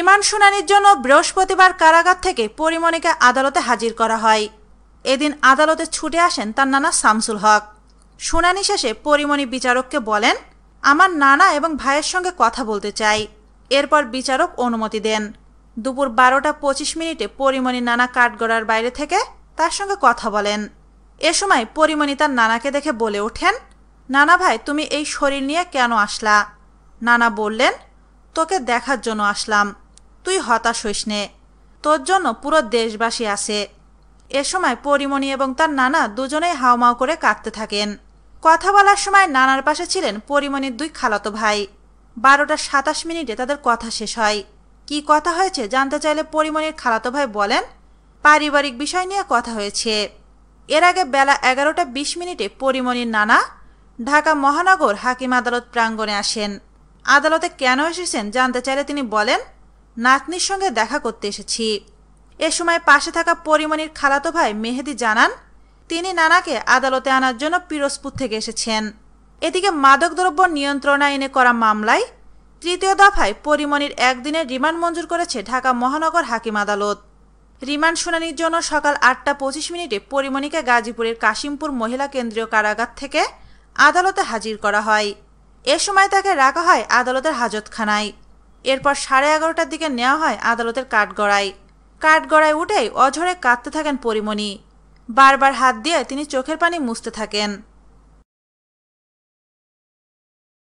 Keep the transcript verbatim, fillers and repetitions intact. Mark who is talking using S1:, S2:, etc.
S1: Remand শুনানির জন্য বৃহস্পতিবার কারাগার থেকে পরিমণিকে আদালতে হাজির করা হয়। এদিন আদালতে ছুটে আসেন তার নানা শামসুল হক। শুনানি শেষে পরিমণি বিচারককে বলেন, আমার নানা এবং ভাইয়ের সঙ্গে কথা বলতে চাই। এরপর বিচারক অনুমতি দেন। দুপুর বারোটা পঁচিশ মিনিটে পরিমণির নানা কাঠগড়ার বাইরে থেকে তার সঙ্গে কথা বলেন। এ সময় পরিমণি তার নানাকে দেখে বলে ওঠেন, নানা ভাই, তুমি এই শরীর নিয়ে কেন আসলা? নানা বললেন, তোকে দেখার জন্য আসলাম। তুই হতাশ হইস নে, তোর জন্য পুরো দেশবাসী আছে। এ সময় পরিমণি এবং তার নানা দুজনেই হাউমাউ করে কাঁদতে থাকেন। কথা বলার সময় নানার পাশে ছিলেন পরিমণির দুই খালাতো ভাই। বারোটা সাতাশ মিনিটে তাদের কথা শেষ হয়। কি কথা হয়েছে জানতে চাইলে পরিমণির খালাতো ভাই বলেন, পারিবারিক বিষয় নিয়ে কথা হয়েছে। এর আগে বেলা এগারোটা বিশ মিনিটে পরিমণির নানা ঢাকা মহানগর হাকিম আদালত প্রাঙ্গণে আসেন। আদালতে কেন এসেছেন জানতে চাইলে তিনি বলেন, নাতনির সঙ্গে দেখা করতে এসেছি। এ সময় পাশে থাকা পরিমণির খালাতো ভাই মেহেদি জানান, তিনি নানাকে আদালতে আনার জন্য পিরোজপুর থেকে এসেছেন। এদিকে মাদকদ্রব্য নিয়ন্ত্রণ আইনে করা মামলায় তৃতীয় দফায় পরিমণির একদিনের রিমান্ড মঞ্জুর করেছে ঢাকা মহানগর হাকিম আদালত। রিমান্ড শুনানির জন্য সকাল আটটা পঁচিশ মিনিটে পরিমণিকে গাজীপুরের কাশিমপুর মহিলা কেন্দ্রীয় কারাগার থেকে আদালতে হাজির করা হয়। এ সময় তাকে রাখা হয় আদালতের হাজতখানায়। এরপর সাড়ে এগারোটার দিকে নেওয়া হয় আদালতের কাঠগড়ায়। কাঠগড়ায় উঠেই অঝরে কাঁদতে থাকেন পরিমণি। বারবার হাত দিয়ে তিনি চোখের পানি মুছতে থাকেন।